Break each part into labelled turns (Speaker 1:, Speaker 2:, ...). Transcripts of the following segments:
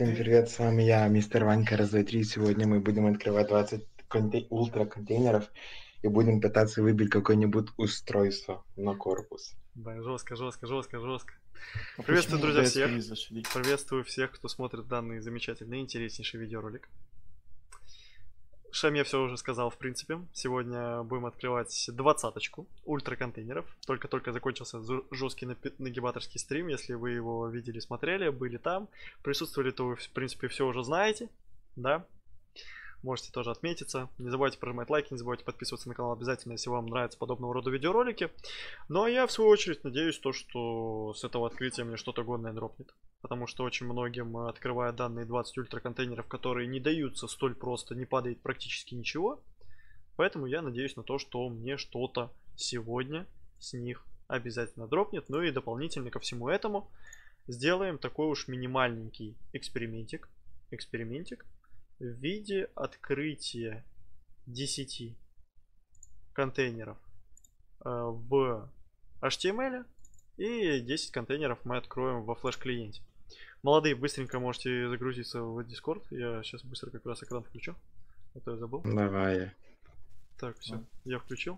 Speaker 1: Всем привет, с вами я, мистер Ванька Раз-2-3. Сегодня мы будем открывать 20 ультра-контейнеров и будем пытаться выбить какое-нибудь устройство на корпус.
Speaker 2: Да, жестко.
Speaker 3: А
Speaker 2: Приветствую,
Speaker 3: почему
Speaker 2: друзья,
Speaker 3: DSP
Speaker 2: всех.
Speaker 3: не зашли?
Speaker 2: Приветствую всех, кто смотрит данный замечательный, интереснейший видеоролик. Шаме все уже сказал, в принципе. Сегодня будем открывать 20-очку ультра-контейнеров. Только-только закончился жесткий нагибаторский стрим. Если вы его видели, смотрели, были там, присутствовали, то вы, в принципе, все уже знаете. Да? Можете тоже отметиться. Не забывайте прожимать лайки, не забывайте подписываться на канал обязательно, если вам нравятся подобного рода видеоролики. Ну а я, в свою очередь, надеюсь, что с этого открытия мне что-то годное дропнет. Потому что очень многим, открывая данные 20 ультраконтейнеров, которые не даются столь просто, не падает практически ничего. Поэтому я надеюсь на то, что мне что-то сегодня с них обязательно дропнет. Ну и дополнительно ко всему этому сделаем такой уж минимальненький экспериментик в виде открытия 10 контейнеров в HTML и 10 контейнеров мы откроем во флеш-клиенте. Молодые, быстренько можете загрузиться в Discord. Я сейчас быстро как раз экран включу. А то я забыл.
Speaker 1: Давай.
Speaker 2: Так, все, я включил.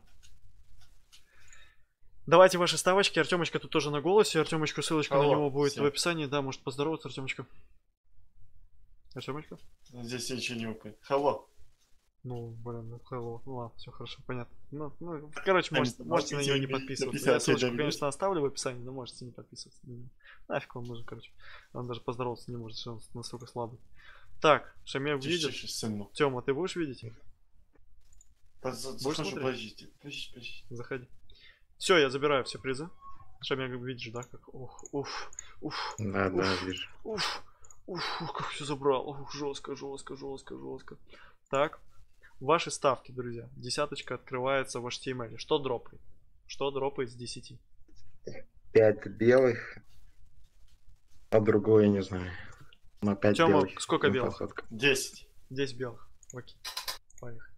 Speaker 2: Давайте ваши ставочки. Артемочка тут тоже на голосе. Артемочку, ссылочка на него будет в описании. Да, может поздороваться, Артемочка. Артемочка?
Speaker 3: Здесь ничего не выпадет. Hello.
Speaker 2: Ну, блин, ну hello. Ну ладно, все хорошо, понятно. Ну, короче, можете на него не подписываться. Я ссылочку, конечно, оставлю в описании, но можете не подписываться. Нафиг вам нужен, короче. Он даже поздороваться не может, что он настолько слабый. Так, Шаме видит. Тёма, ты будешь видеть?
Speaker 3: Будешь смотреть? Подождите.
Speaker 2: Заходи. Все, я забираю все призы. Шаме, видишь, да? Как... Уф.
Speaker 1: Да, вижу.
Speaker 2: Как все забрал. Жестко. Так. Ваши ставки, друзья. Десяточка открывается в HTML. Что дропает? Что дропает с 10?
Speaker 1: 5 белых, а другое не знаю. Но 5
Speaker 2: Тёма,
Speaker 1: белых.
Speaker 2: сколько белых?
Speaker 3: 10.
Speaker 2: 10 белых. Окей. Поехали.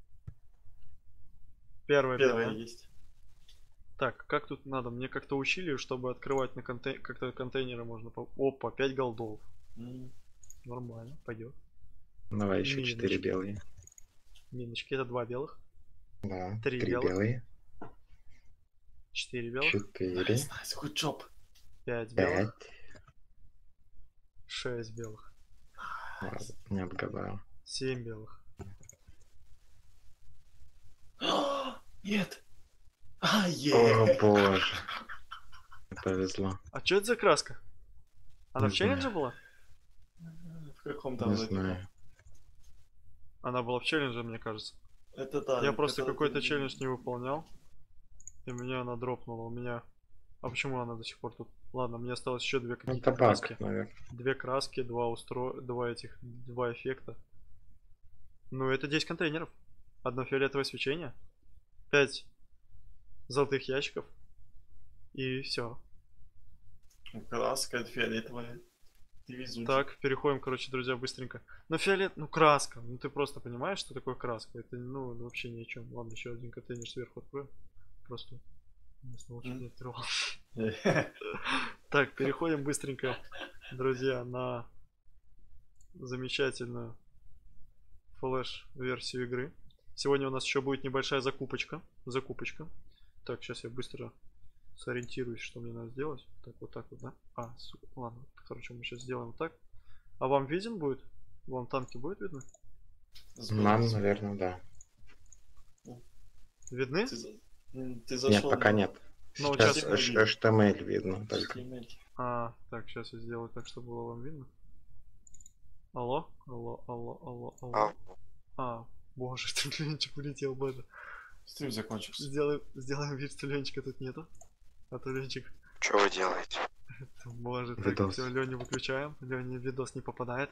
Speaker 2: Первая белая
Speaker 3: есть.
Speaker 2: Так, как тут надо? Мне как-то учили, чтобы открывать на как-то контейнеры можно. Опа, 5 голдов. Нормально, пойдет.
Speaker 1: Давай еще 4 белые.
Speaker 2: Миночки, это 2 белых.
Speaker 1: Да,
Speaker 2: 3
Speaker 1: белые.
Speaker 2: 4 белых.
Speaker 1: 4.
Speaker 3: Nice, good job.
Speaker 2: 5 белых. 6 белых.
Speaker 1: Не обгадал.
Speaker 2: 7 белых.
Speaker 3: Нет.
Speaker 1: О боже. Повезло.
Speaker 2: А что это за краска? Она в челлендже была?
Speaker 3: В каком-то
Speaker 1: не знаю.
Speaker 2: Она была в челлендже, мне кажется.
Speaker 3: Это да.
Speaker 2: Я просто какой-то челлендж не выполнял. И меня она дропнула. У меня... А почему она до сих пор тут? Ладно, мне осталось еще 2 какие-то краски.
Speaker 1: Наверное.
Speaker 2: 2 краски, 2 эффекта. Ну, это 10 контейнеров. Одно фиолетовое свечение. 5 золотых ящиков. И все.
Speaker 3: Краска фиолетовая.
Speaker 2: Так, переходим, короче, друзья, быстренько. Ну, краска. Ну, ты просто понимаешь, что такое краска? Это, ну, вообще ни о чем. Ладно, еще один контейнер сверху открою. Просто не открывал. Так, переходим быстренько, друзья, на замечательную флеш-версию игры. Сегодня у нас еще будет небольшая закупочка. Так, сейчас я быстро сориентируюсь, что мне надо сделать. Так, вот так вот, да? Ладно, короче, мы сейчас сделаем вот так. А вам виден будет? Вам танки будет видно?
Speaker 1: Нам, наверное, да.
Speaker 2: Видны?
Speaker 3: Ты зашел.
Speaker 1: Нет, пока нет.
Speaker 2: Ну,
Speaker 1: Сейчас HTML видно только.
Speaker 2: Так, сейчас я сделаю так, чтобы было вам видно. Алло. Боже, стрельленчик улетел, боже.
Speaker 3: Стрим закончился.
Speaker 2: Сделаем вид, что Ленчика тут нету. А то Ленчик...
Speaker 4: Что вы делаете?
Speaker 2: Боже, так, все, Леню выключаем. Лене видос не попадает.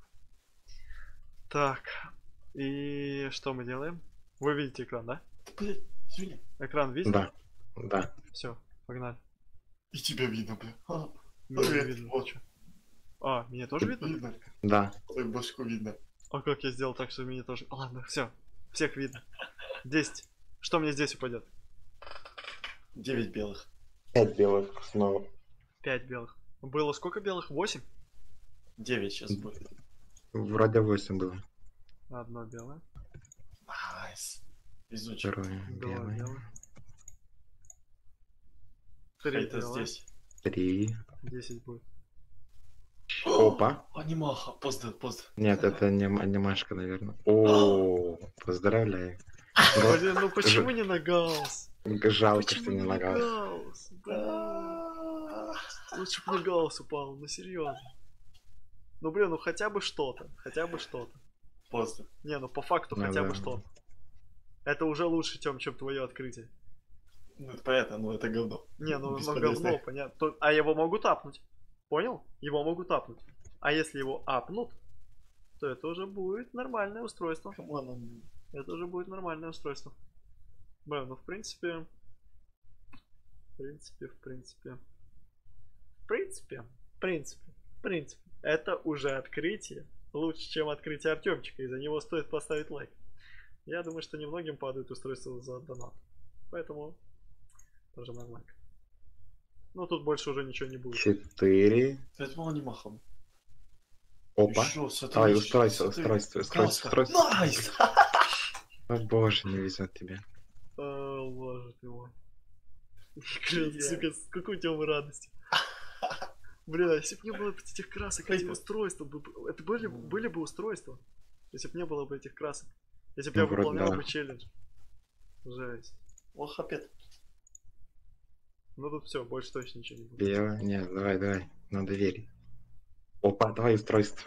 Speaker 2: Так. И что мы делаем? Вы видите экран, да? Экран видно?
Speaker 1: Да.
Speaker 2: Все, погнали.
Speaker 3: И тебя видно, бля.
Speaker 2: Меня видно. Меня тоже видно?
Speaker 1: Да.
Speaker 3: Твою башку видно.
Speaker 2: А как я сделал так, что меня тоже... Ладно, все. Всех видно. 10. Что мне здесь упадет?
Speaker 3: 9 белых.
Speaker 1: 5 белых снова.
Speaker 2: 5 белых. Было сколько белых? 8?
Speaker 3: 9 сейчас будет.
Speaker 1: Вроде 8 было.
Speaker 2: Одно белое.
Speaker 3: Найс. Изучим.
Speaker 1: Второе
Speaker 2: Два
Speaker 1: белое.
Speaker 2: белых. Три
Speaker 3: Это
Speaker 2: белых.
Speaker 3: здесь.
Speaker 1: 3.
Speaker 2: 10 будет.
Speaker 1: Опа.
Speaker 3: Анимаха. Поздно.
Speaker 1: Нет, это не анимашка, наверное. О, поздравляю.
Speaker 2: Блин, ну почему не на гаусс?
Speaker 1: Жалко,
Speaker 2: Почему
Speaker 1: что не
Speaker 2: на
Speaker 1: нагал.
Speaker 2: гаусс? Блин. Лучше бы на гаусс упал, ну серьезно. Ну блин, ну хотя бы что-то. Хотя бы что-то.
Speaker 3: Поздно.
Speaker 2: Не, ну по факту
Speaker 1: Ну
Speaker 2: хотя
Speaker 1: да.
Speaker 2: бы что-то. Это уже лучше, чем твое открытие.
Speaker 3: Ну это понятно, но это говно.
Speaker 2: Не, ну
Speaker 3: Бесполезно.
Speaker 2: говно, понятно. А его могут апнуть. Понял? Его могут апнуть. А если его апнут, то это уже будет нормальное устройство.
Speaker 3: Камон,
Speaker 2: Это уже будет нормальное устройство. Блин, ну в принципе, это уже открытие. Лучше, чем открытие Артемчика, и за него стоит поставить лайк. Я думаю, что немногим падают устройства за донат. Поэтому нажимаем лайк. Ну тут больше уже ничего не будет.
Speaker 1: 4.
Speaker 3: Возьму анимахом.
Speaker 1: Опа.
Speaker 3: Еще, смотри,
Speaker 1: Ай,
Speaker 3: еще,
Speaker 1: устройство.
Speaker 3: смотри. Найс!
Speaker 1: О боже, не везет тебе.
Speaker 2: О, боже ты мой. Сука, какой у тебя радости. Блин, а если бы не было бы этих красок, эти устройства, это были бы устройства, если бы не было бы этих красок. Если бы я
Speaker 1: Ну, вроде
Speaker 2: выполнял
Speaker 1: да.
Speaker 2: бы челлендж. Жесть.
Speaker 3: Ох, опять.
Speaker 2: Ну тут все, больше точно ничего не будет.
Speaker 1: Белое. Нет, давай. Надо верить. Опа, давай устройство.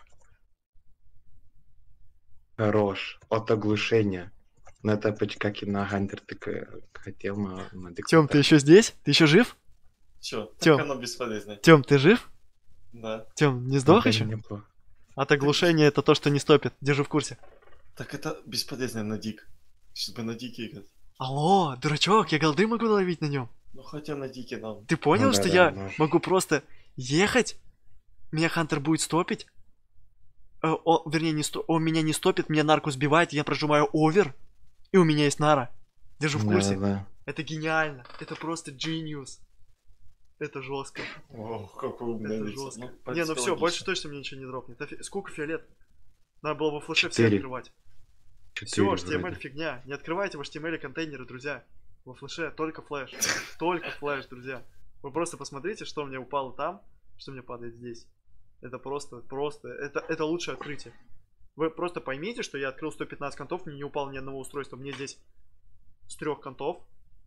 Speaker 1: Хорош. От оглушения. Ну это почти как и на Хантер ты хотел на
Speaker 2: Тём, ты еще здесь? Ты еще жив?
Speaker 3: Чё?
Speaker 2: Тём.
Speaker 3: Так оно бесполезно.
Speaker 2: Тём, ты жив?
Speaker 3: Да.
Speaker 2: Тём, не сдох
Speaker 1: Это
Speaker 2: еще?
Speaker 1: неплохо.
Speaker 2: От оглушения это то, что не стопит. Держи в курсе.
Speaker 3: Так это бесполезно на дик. Сейчас бы на дике играть.
Speaker 2: Алло, дурачок, я голды могу ловить на нем.
Speaker 3: Ну хотя на дике нам.
Speaker 2: Ты понял,
Speaker 1: Ну да,
Speaker 2: что
Speaker 1: да,
Speaker 2: я
Speaker 1: можешь.
Speaker 2: могу просто ехать? Меня Хантер будет стопить? Вернее, он меня не стопит, меня нарку сбивает, я прожимаю овер, и у меня есть нара. Держу в курсе.
Speaker 1: Да.
Speaker 2: Это гениально. Это просто genius. Это жестко.
Speaker 3: Ох, какой умный
Speaker 2: Это
Speaker 3: лицо.
Speaker 2: жестко.
Speaker 3: Ну,
Speaker 2: Не, ну
Speaker 3: почти
Speaker 2: все,
Speaker 3: логично.
Speaker 2: больше точно мне ничего не дропнет. Сколько фиолет? Надо было во флеше все
Speaker 1: 4.
Speaker 2: открывать. Все,
Speaker 1: 4
Speaker 2: HTML
Speaker 1: вроде.
Speaker 2: фигня. Не открывайте в HTML контейнеры, друзья. Во флеше только флеш. Только флеш, друзья. Вы просто посмотрите, что мне упало там, что мне падает здесь. Это просто, это лучшее открытие. Вы просто поймите, что я открыл 115 контов, мне не упало ни одного устройства. Мне здесь с 3 контов.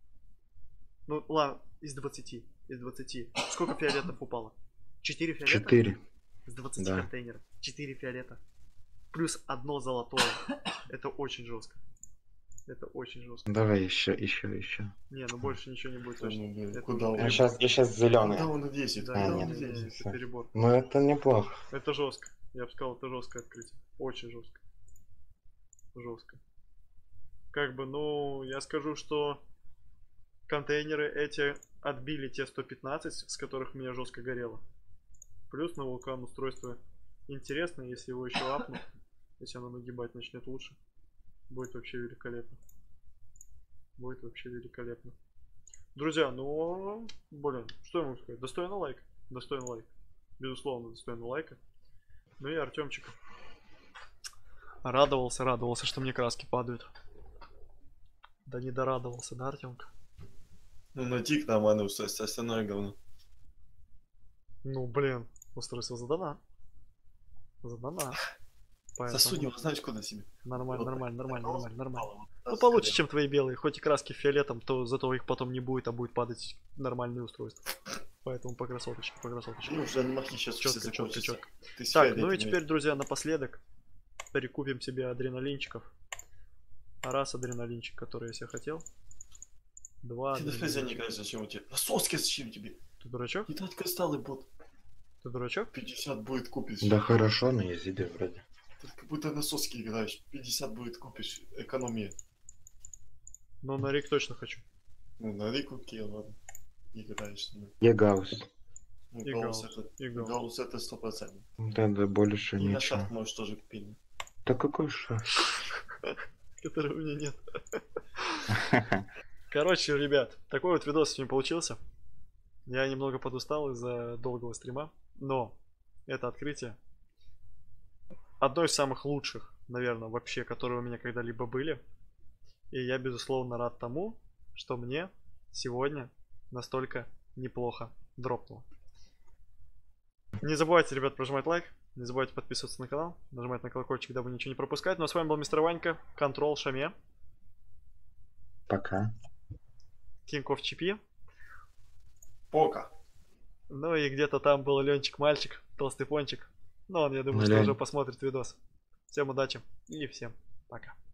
Speaker 2: Ну ладно, из 20. Сколько фиолетов упало? 4 фиолета?
Speaker 1: 4.
Speaker 2: С 20
Speaker 1: Да.
Speaker 2: контейнеров. 4 фиолета. Плюс одно золотое. Это очень жестко. Это очень жестко.
Speaker 1: Давай еще.
Speaker 2: Не, ну больше ничего не будет
Speaker 3: Да,
Speaker 2: точно.
Speaker 3: ну, блин,
Speaker 2: Это
Speaker 3: куда
Speaker 2: уже
Speaker 3: он?
Speaker 1: Я сейчас зеленый.
Speaker 3: Куда он на 10?
Speaker 2: Да,
Speaker 1: А,
Speaker 2: это
Speaker 1: нет,
Speaker 2: уже
Speaker 1: нет,
Speaker 2: это
Speaker 1: всё.
Speaker 2: перебор.
Speaker 1: Ну это неплохо.
Speaker 2: Это жестко. Я бы сказал, это жесткое открытие. Очень жестко. Жестко. Как бы, ну, я скажу, что контейнеры эти отбили те 115, с которых меня жестко горело. Плюс на вулкан устройство интересно, если его еще апнут. Если оно нагибать начнет лучше. Будет вообще великолепно. Будет вообще великолепно. Друзья, ну, блин, что я могу сказать? Достойно лайк. Достойно лайк. Безусловно, достойно лайка. Ну и Артемчик радовался, что мне краски падают. Да не дорадовался, да, Артемка?
Speaker 3: Ну на дик нормально устройство, остальное говно.
Speaker 2: Ну, блин, устройство задана. Задана.
Speaker 3: Засунь его, знаешь куда себе.
Speaker 2: Нормально. Ну, получше, чем твои белые. Хоть и краски фиолетом, то зато их потом не будет, а будет падать нормальные устройства. Поэтому по красоточке.
Speaker 3: Ну, уже анимахи сейчас все
Speaker 2: Четко.
Speaker 3: закончатся. Ты с
Speaker 2: Так, ну и
Speaker 3: фиолетовыми.
Speaker 2: теперь, друзья, напоследок перекупим себе адреналинчиков. Раз адреналинчик, который я себе хотел. Два
Speaker 3: Ты на фрезе не
Speaker 2: адреналинчика.
Speaker 3: играешь, зачем у тебя? На соске зачем тебе?
Speaker 2: Ты дурачок?
Speaker 3: Не дать кристаллы, бот.
Speaker 2: Ты дурачок?
Speaker 3: 50 будет купишь.
Speaker 1: Да хорошо, но езди вроде.
Speaker 3: Ты как будто на соске играешь. 50 будет купишь. Экономия.
Speaker 2: Ну, на Рик точно хочу.
Speaker 3: Ну, на Рику окей, ладно. Играешь. Ну,
Speaker 1: Егаус.
Speaker 2: И
Speaker 3: Гаусс
Speaker 2: Гаусс,
Speaker 3: это...
Speaker 2: и Гаусс.
Speaker 3: Гаусс это 100%.
Speaker 1: Да, больше
Speaker 3: И на
Speaker 1: ничего.
Speaker 3: шах можешь тоже купить.
Speaker 1: Да какой шаг?
Speaker 2: Которого у меня нет. Короче, ребят, такой вот видос сегодня получился. Я немного подустал из-за долгого стрима, но это открытие одной из самых лучших, наверное, вообще, которые у меня когда-либо были. И я, безусловно, рад тому, что мне сегодня настолько неплохо дропнуло. Не забывайте, ребят, прожимать лайк. Не забывайте подписываться на канал, нажимать на колокольчик, дабы ничего не пропускать. Ну а с вами был мистер Ванька, Control, Шаме,
Speaker 1: Пока.
Speaker 2: King of Чипи.
Speaker 3: Пока.
Speaker 2: Ну и где-то там был Ленчик Мальчик, толстый пончик. Но он, я думаю,
Speaker 1: Ну,
Speaker 2: что
Speaker 1: Лень.
Speaker 2: уже посмотрит видос. Всем удачи и всем пока.